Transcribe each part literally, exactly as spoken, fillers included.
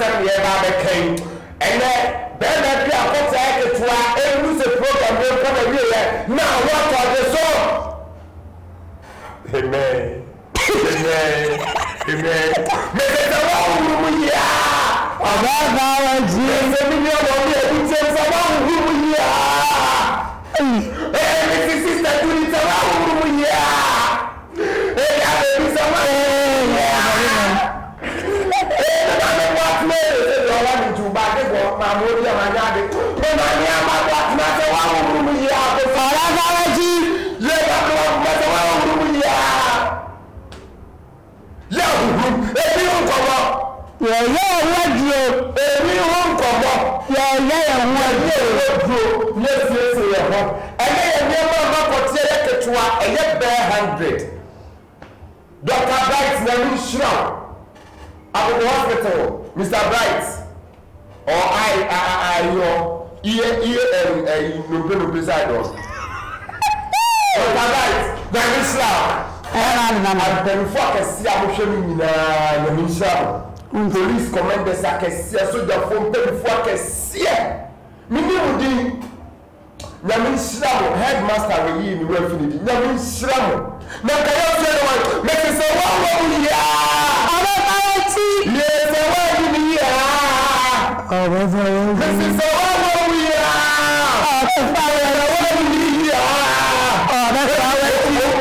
program here by the king. And then then that be a contact to our use a program will come here. Now what are the song? Amen. Amen. Amen. Mister Sawan ya. Aba ba ji. Se mi yo mo bi e ti Sawan ya. Eh, Mister Sister Tuni Sawan ya. Eh, ya be Sawan ya. Eh, na me what me. Se yo wa ni ju ba de go ma mo bi ma nya de. Mo ma ni ama what na Sawan ya. Ko fara fara ji. Ye ba ko ma Sawan ya. Ya hu, ebi nkomo. Ya ya radio, ebi nkomo. Ya ya ya radio, yes yes ya ho. Ene ye me ma ma kotie ya Ketewa, eye bear one hundred. Doctor Bright na lu shira. At the hospital, Mister Bright. Or I I I yo, ear ear and no no beside us. Doctor Bright, na lu shira. And I'm very focused. I'm showing you the mission. Police commander Sakesia, so the phone very focused. Yeah, Mini Namin Slam, headmaster, we in refuge. Namin Slam. Nakayo, make it say, oh, yeah. I'm a party. Yes, I want to be here. Oh, this is so, oh, yeah. Oh, the fire, I want to be here. Oh, that's how I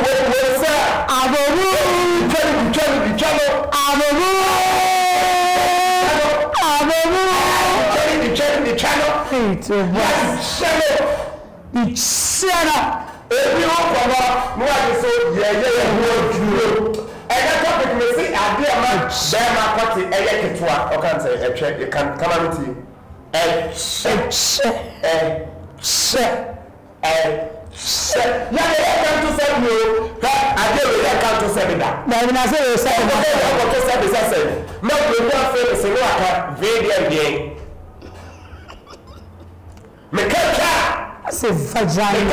to what channel channel every one no I so yeah yeah yeah and that topic we say idea man bear my party eh Ketewa o can say e check you can come on to eh eh eh yeah yeah come to say you that idea we come to say that na we na say we say we to say this say no we want to say no aka video game Mekaka c'est vagina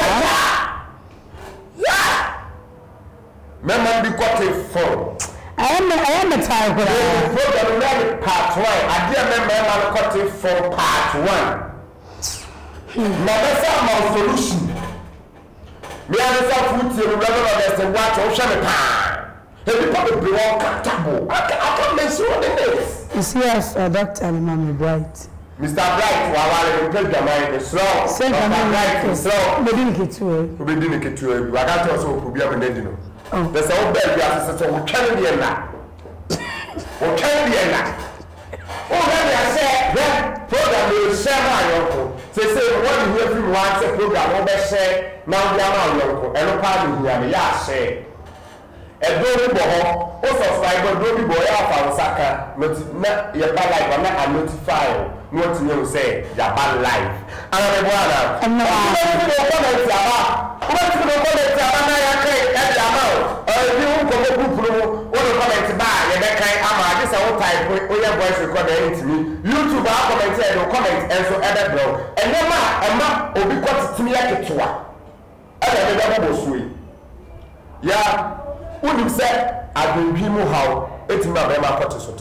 yeah Mama be Korte for I am I am a type of program ready part one I dear member Korte for part one now that's our solution me and the food you remember that's the what o shame pa every people be all comfortable I can't mention what it is you see us a doctor Mommy Bright Mister Bright, wawale mpelga mai slow. Send a Bright slow. We didn't get to it. We didn't get to it. I got also to be a medino. There's a bed we are so we can be a na. We can be a na. Oh, when I say that program will share my uncle. They say what you hear from once a program over say now we are my uncle. And no part of here, yeah, say. A dog boy, also subscribe, dog boy, our Saka, not your bad life, I'm not notify. What you say, your bad life. And I'm a brother. I'm not going to comment. What's going to comment? I'm not going to comment. If you want to go to comment, buy your kind of this whole type of your voice recording to me. YouTube, I'll comment and comment and so other bro. And then, Emma will be got to me like a tour. I don't know what was yeah, when you say, I've been people how it's my Emma Korte.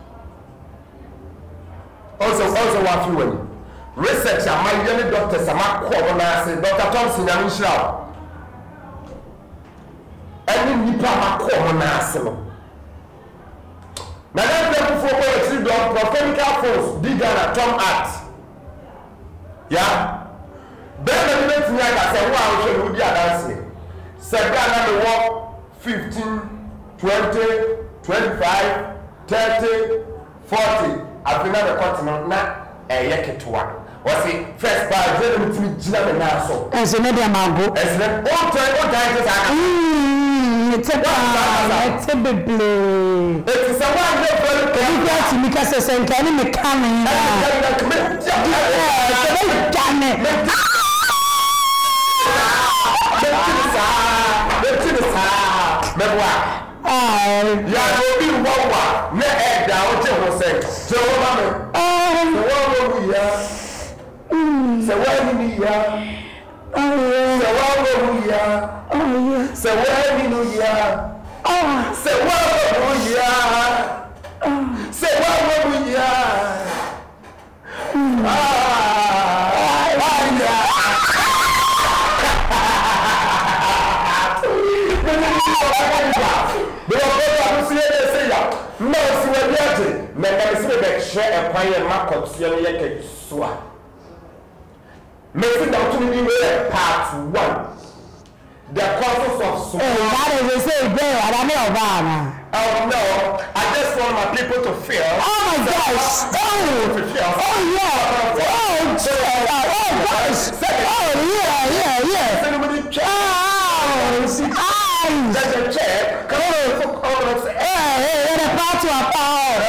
Also, also what you want. Researcher, my young doctor, some corona, Doctor Thompson, and Michelle. And you put my corona. Now, that's the before we see the prophetical force, bigger than Tom Act. Yeah? Then the next night, I said, wow, should we be dancing? Said, Ghana, walk fifteen, twenty, twenty-five, thirty, forty. I've been on the continent now, a Ketewa. Was it first by Jeremy to me, Jim now? So, as a media mango, as an old time, old time, it's a blue. It is a one that you got to make us a same kind of mechanic. Ah, yeah, will be one. Let head down, just say, so, oh, so we are. So, where we are. Oh, yeah. So, where we are. Oh, yeah. So, where we are. Oh, so, where we are. So, where we are. a quiet market, you swa. Making the opportunity part one. The causes of support. That is a say, bro, I don't know about Oh no, I just want my people to feel. Oh my gosh! Oh! To feel. Oh yeah! Oh, oh gosh! Oh yeah, yeah, yeah! Oh! Eyes! There's a chair. Come on, come on. Hey, hey, the part to a power!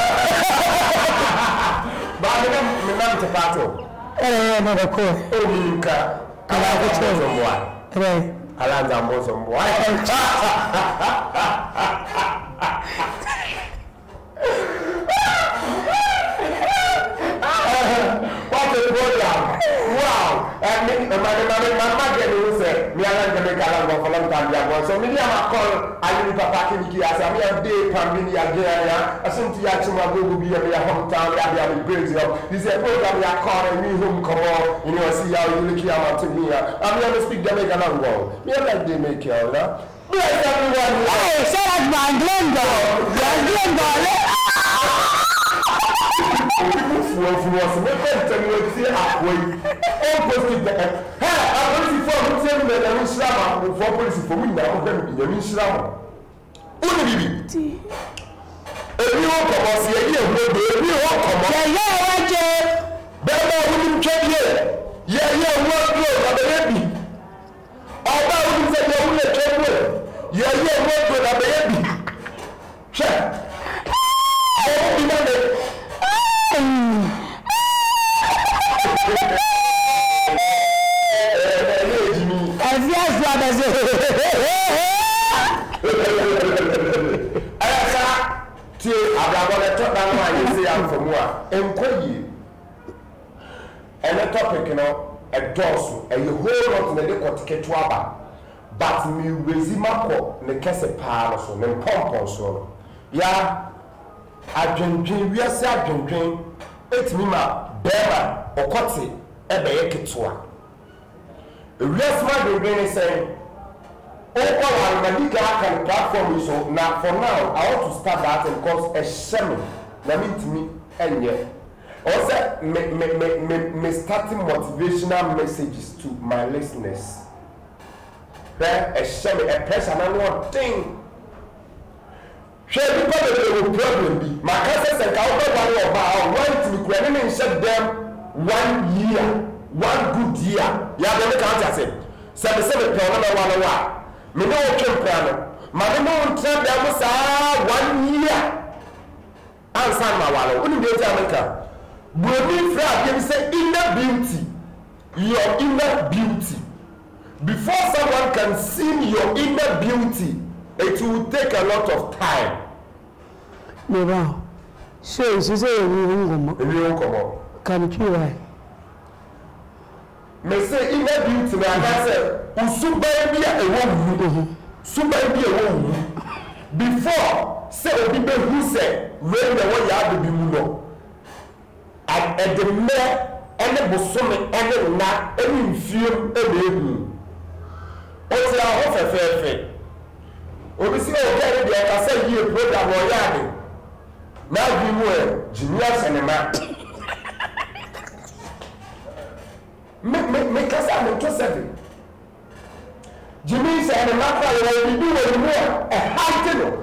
But I remember the battle. Hey, no, the cool. Oh, Minka. I like the children. Hey. I like the Muslim boy. What a program! Wow! And my mama get me say, me and the make a long for long time. So me and my call, I need Papa Kiki as I am day Pambini again. I sent to Yachima go be a hometown, I be crazy. This is a program we are calling me home come on. You know, see how you look here to me. I'm going to speak the make a long go. Me like they make you, no? Bless everyone. Hey, shout out my Glendale. Glendale. People for us, we can't tell you what say halfway. All posted there. Hey, I want to see for tell me that I'm Islam. For police for me now, I'm going Islam. Who did it? If you walk about see here, if you walk about yeah, yeah, right there. Better who check here. Yeah, yeah, work close, I'm baby. All that who say you will check well. Yeah, yeah, work close, I'm baby. Check. I won't be mad. And the topic, you know, a dorsal, and you hold on to the Korte Ketewa, but me raise my call, the Kesse Palos, and then Pompons. Yeah, I drink, we are saying, drink, it's me, my Bema, or Korte, and the Ketewa. The rest of my brain is saying, oh, I'm a can platform, so now for now, I want to start that and cause a shaman. That means me, and yet. Also, me, me, me, me, me starting motivational messages to my listeners. There, a shame, a person, and one thing. Share people that they will problem be. My cousins and Calvin one about one to be creating and shut them one year, one good year. Yeah, they can't just say. Seven seven pound one one. Me know what you're planning. My mom said there was one year. Answer my wallow. Wouldn't be America. When we say inner beauty, your inner beauty. Before someone can see your inner beauty, it will take a lot of time. Never. So, you say you can you right? Me say inner beauty, and I say, Usuba be a woman, Suba be a woman. Before, say, people who say, when the way you have to be more. At the mere and the bosom and the not any film a baby. What's our offer fair fair? We see okay, the I say you program or yard. Now we were genius and a map. Make make make us am to seven. Jimmy and a map will be doing more a high.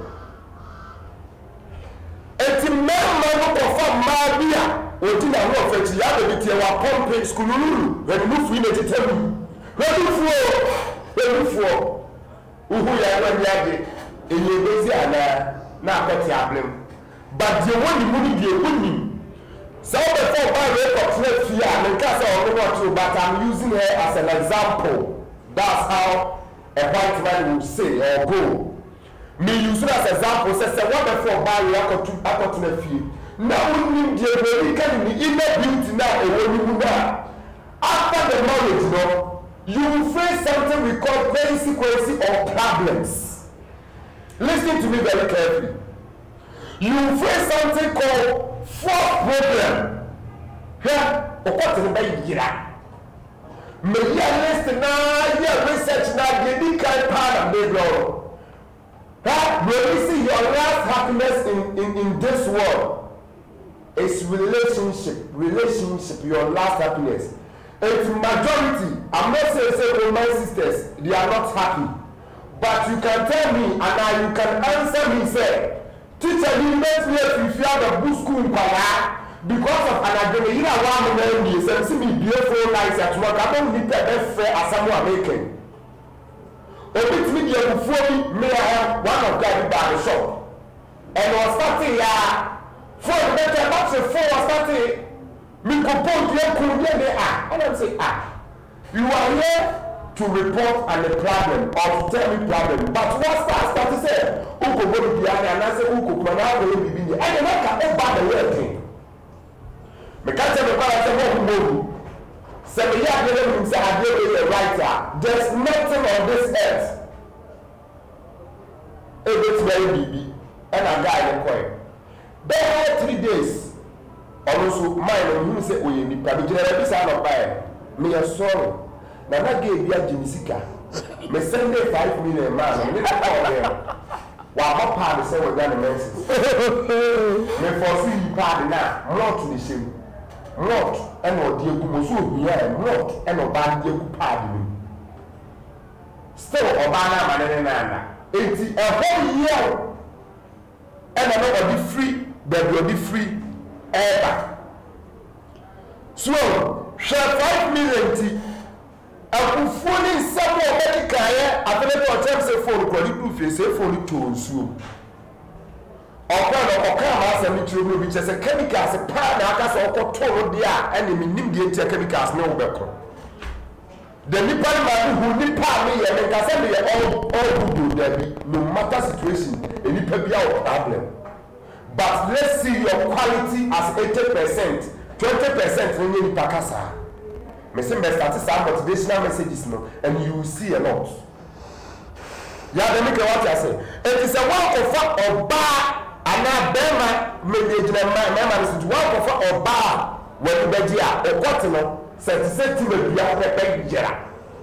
It's a man man perform Mabia. Oti na no offense ya be tie wa pompe skululu we mu fu ine tetemu we mu fu we mu fu uhu ya wa ya de eye bezi ana na akoti ablem but the one you money dey woni so before buy we got free fear and case of no true but I'm using her as an example. That's how a white man will say or go me use it as example say say what before buy we akoti akoti na fear. Now we need the American inner beauty now and after the marriage, you know, you will face something we call consequence or problems. Listen to me very carefully. You will face something called fourth problem. Here, what is the year? May you listen now, you research now, you need kind part of the world. That will see your last happiness in, in, in this world. is relationship, relationship, your last happiness. It's majority. I'm not saying say my sisters, they are not happy. But you can tell me and now you can answer me say, teacher, you met me if you have a book school in Pala because of an agreement. You know one man is and see me beautiful nice at work. I don't need that fair as someone making. A bit me before me, may I have one of them by the shop. And was starting here. For the better, not the four was starting. Me compose your cool day. Ah, and I say, ah, you are here to report on the problem or to tell me problem. But what starts to say, who could go to the other and I say, who could come out with me? And then I can't buy the real thing. Me can't tell me what I say, what we so we are going to say, I give a writer. There's nothing on this earth. It's very baby. And I got the coin. There three days. Also, mine when you say, oh, you need to be generous of buy. Me a sorry. Now I gave you a Jimisika. Me send me five million man. Me not call them. While my party say we're gonna mess. Me foresee you party now. Not to the same. Not and what you go so here. Not and what bad you party. Still, Obama man nana. It's a whole year. And I know be free, but will be free ever. So, share five million. I will fully support medical here. I feel like what I'm saying for the quality face, for the tools. Or kind of come as a material which is a chemical, as a pan, as a control there, and the minimum chemicals no better. The Nippon man who Nippon me and can send me all all who do there no matter situation, any people problem. But let's see your quality as eighty percent, twenty percent when you pakasa. Me say me start some motivational messages no, and you will see a lot. Yeah, they make what I say. It is a one of or bar and a bema me me man is one of or bar when the bedia or what Set set to the Biafra Peggira.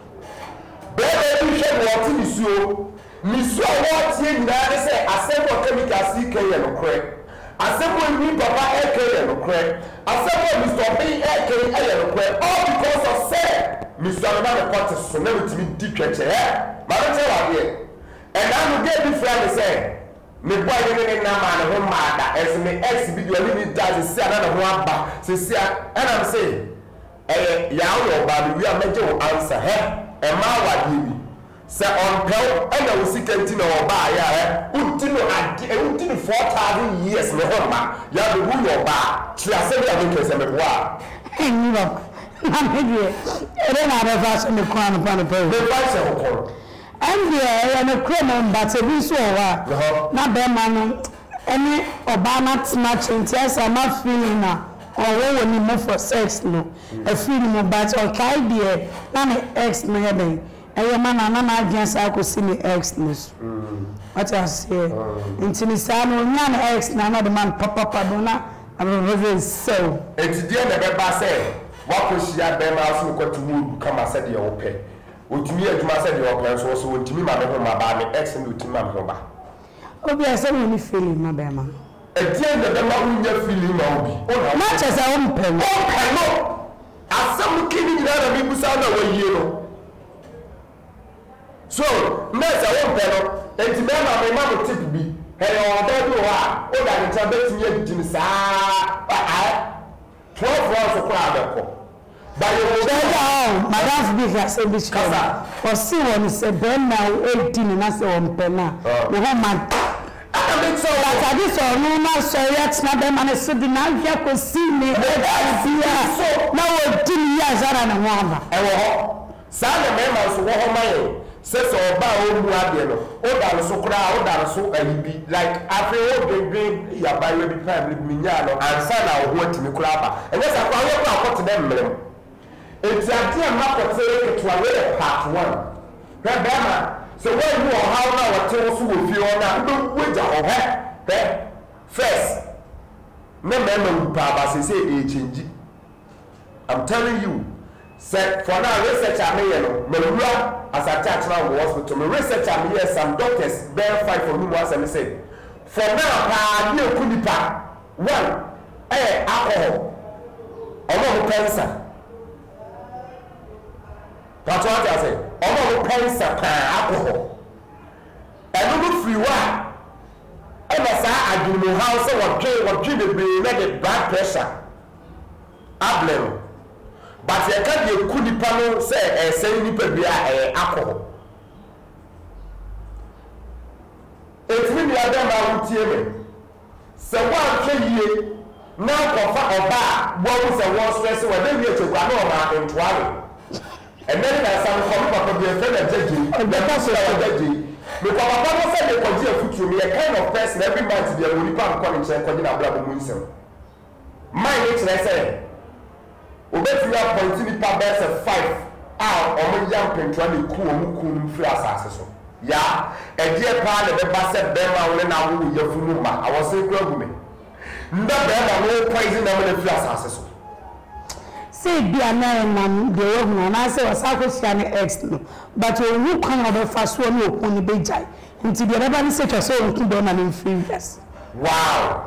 Better you should want to so. Miss what you say, assemble chemical C K and crack. Assemble me Papa A K and crack. Assemble Mister B A K and crack. All because of say, Mister Another Potter, so never to be deep church. Madam tell here. And I will get different and say, me boy in na man home mother as me ex video limit does say another one back. So and I'm saying. Eh, yawo oba bi a meje wo answer he e ma wade bi se on pel e na wo sikenti na oba ya he unti no ade e unti no four thousand years me ho ma ya be wu yo ba ti ase bi a be se me boa enyi ba na me die e na be fa so me kwa no pa no pe me fa se ho ko enyi e na kro mo mba te bi so wa na be ma no eni oba na tima chenti asa ma feeling na or when you move for sex no a feeling but okay dear na ex no heaven and your man na na against I could see me ex no what I say until ni say no nya ex na na the man papa papa na I'm very so it's the end of the ba say what ko shia be ma so ko tumu kama said your ope otumi aduma said your ope so so otumi ma me ho ma ba me ex no otumi ma me ho ba obi ase me feeling ma be ma Etienne de Bema who you feeling now be. Much as I won't pay. Oh, hello. As some killing in other people sound away, you know. So, Mess, I won't tell. And to them, my mother tip be. Hey, or there you are. Oh, that it's a bit in Jimmy. Ah, twelve rounds of crowd. But you will tell Madame Big has a bit for see when it's a Ben now eighteen and I say one penna. The woman. I mean, so like I did so no now so yet not them and so the now you could see me so now we're two years and a one. Eh, Sana members who are my says or bow who are there. Oh, that was so crowd, that was so a like after all the green, ya by the family Mignano and Sana who went to the club. And that's a crowd to them. It's a dear market saying to a part one. Remember. So when you are how now what tells you if you are not no wait or head first. No member Papa say a change. I'm telling you, said for now research I may know Melura as I touch now hospital. My research I may some doctors bear fight for me once and say for now pa you could one eh alcohol omo cancer that's what I say omo cancer pa alcohol eno no free wa ema sa adwuno how say what dwe what dwe be be na the blood pressure ablem but you can be ku nipa no say eh say nipa bia eh alcohol etimi bia dem ba wutie me se wa hwe yie na kofa oba wo se wo stress wa dem ye chegwa na o ma ntware and then there some come papa be friend of jeje the person of jeje because papa no say dey koji afutu me a kind of person every month dey we nipa nko ni chen koji na bra bo mu nsem mind it na say obeti ya point nipa best five ah omo yam pentwa ni ku omu ku mfiri asase so ya edie pa le be ba se be ma wo na wo yafunu ma awose ku agume nda be ma wo poison na mo na firi asase so say bia na nam de wo na na say wasako sia ne ex no but owu kan obe faso ni okun ni bejai nti de baba ni say to so okun do na ni mfiri yes wow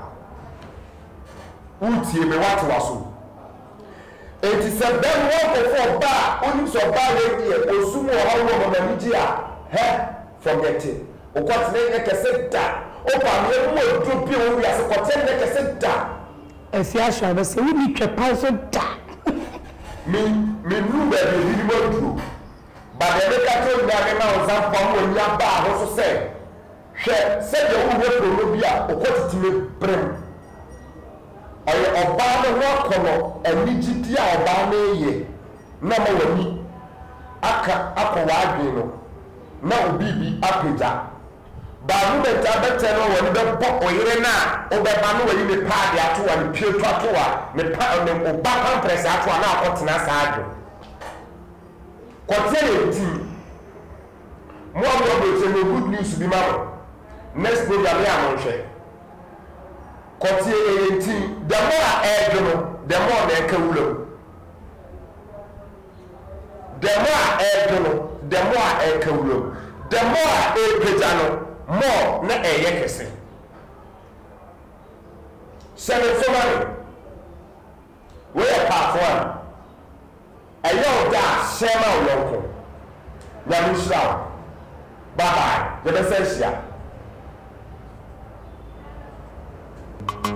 utie me what waso eti se ben wo ko for ba oni so ba we die osumu o hawo mo na miji a he forget it o kwat ne ke se da o pa me mo do bi o wi ase kwat ne ke se da efi asha be se we ni twepa so da mi mi nu be bi ni mo duro ba de be ka to nya me na o zan po mo nya ba ho so se hwe se de wo we pro no bi a o kwat ti me brem oye oba no ho kono anigidi a oba na eye na ma wani aka akwa adwe no na obibi apeja ba mu beta beta no wani be bo oyire na obeba no wani me pa de ato wani pie to ato wa me pa me oba compress ato na akotena sa adwe kotere ti mo mo be se no good news bi ma next program ya mo hwe Korte eighteen, the more I do, the more they can look. The more I do, the more I can look. The more I pejano, more na e yekese. Seven so many. We are part one. I know that Shema Ulonko. Yamishrao. Bye bye. The message.